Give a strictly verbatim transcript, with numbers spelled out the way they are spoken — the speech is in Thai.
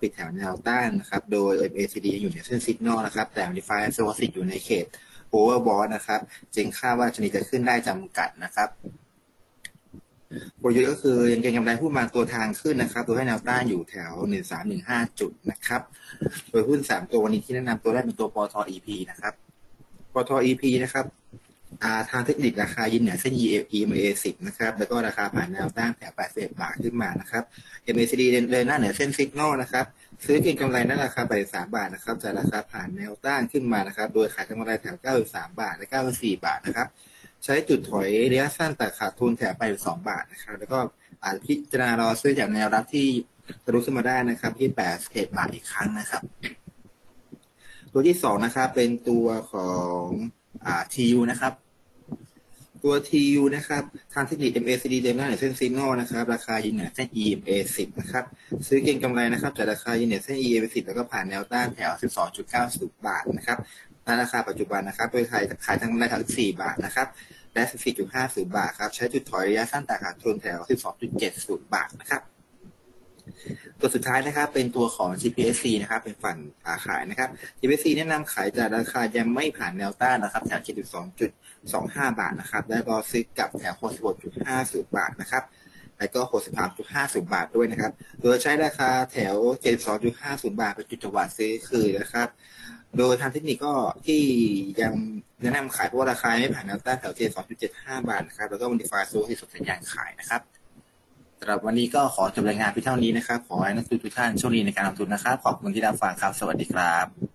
ปิดแถวแนวต้านนะครับโดย เอ็ม เอ ซี ดี อยู่ในเส้น Signal นะครับแต่ Modify Stochastic อยู่ในเขต Overbought นะครับจึงคาดว่าชนิดจะขึ้นได้จำกัดนะครับกลยุทธ์ก็คือยังเก็งกำไรหุ้นบางตัวทางขึ้นนะครับโดยให้แนวต้านอยู่แถวหนึ่งสามหนึ่งห้าจุดนะครับโดยหุ้นสามตัววันนี้ที่แนะนำตัวแรกเป็นตัวปตท อี พี นะครับปตท อี พี นะครับทางเทคนิคราคายืนเหนือเส้น อี เอ็ม เอ สิบ นะครับแล้วก็ราคาผ่านแนวต้านแถวแปดสิบบาทขึ้นมานะครับ เอ็ม เอ ซี ดี เดินหน้าเหนือเส้น Signal นะครับซื้อเก็งกำไรในราคาแปดสิบสามบาทนะครับแต่ราคาผ่านแนวต้านขึ้นมานะครับโดยขายกำไรแถวเก้าสิบสามบาทและเก้าสิบสี่บาทนะครับใช้จุดถอยระยะสั้นแต่ขาดทุนแถวแปดสิบสองบาทนะครับแล้วก็อาจพิจารณารอซื้อจากแนวรับที่ทะลุขึ้นมาได้นะครับที่แปดสิบเอ็ดบาทอีกครั้งนะครับตัวที่สองนะครับเป็นตัวของอ่า ที ยู นะครับตัว ที ยู นะครับทางเทคนิค เอ็ม เอ ซี ดี เดินหน้าเหนือเส้น Signal นะครับราคายืนเหนือเส้น อี เอ็ม เอ สิบ นะครับซื้อเก็งกำไรนะครับจากราคายืนเหนือเส้น อี เอ็ม เอ สิบ แล้วก็ผ่านแนวต้านแถว สิบสองจุดเก้าศูนย์ บาทนะครับณราคาปัจจุบันนะครับโดยขายขายทางกำไรแถวสิบสี่บาทนะครับและ สิบสี่จุดห้าศูนย์ บาทครับใช้จุดถอยระยะสั้นแต่ขาดทุนแถว สิบสองจุดเจ็ดศูนย์ บาทนะครับตัวสุดท้ายนะครับเป็นตัวของ จี พี เอส ซี นะครับเป็นฝั่งขาขายนะครับ จี พี เอส ซี แนะนำขายจากราคายังไม่ผ่านแนวต้านนะครับแถว เจ็ดสิบสองจุดสองห้า บาทนะครับและรอซื้อกับแถว หกสิบหกจุดห้าศูนย์ บาทนะครับและก็ หกสิบสามจุดห้าศูนย์ บาทด้วยนะครับโดยใช้ราคาแถว เจ็ดสิบสองจุดห้าศูนย์ บาทเป็นจุดจังหวะซื้อคือนะครับโดยทางเทคนิคก็ที่ยังแนะนำขายเพราะว่าราคาไม่ผ่านแนวต้านแถว เจ็ดสิบสองจุดเจ็ดห้า บาทนะครับแล้วก็ Modify Stochastic ส่งสัญญาณขายนะครับสำหรับวันนี้ก็ขอจบรายงานเพียงเท่านี้นะครับขอให้นักลงทุนทุกท่านโชคดีในการลงทุนนะครับขอบคุณที่รับฟังครับสวัสดีครับ